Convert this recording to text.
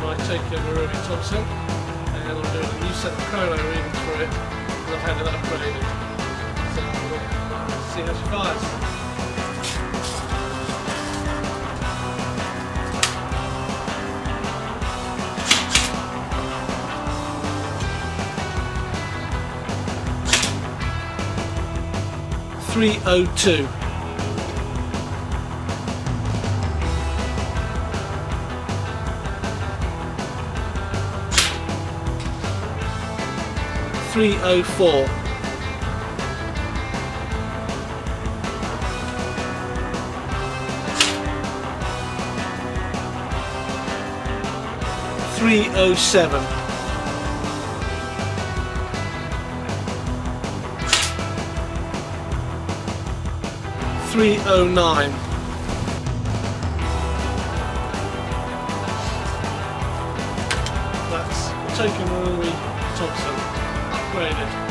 my TM Thompson, and I'm doing a new set of Chrono readings for it, and I've had it upgraded. So we'll see how she fires. .302. .304. .307. .309. That's TM Thompson upgraded.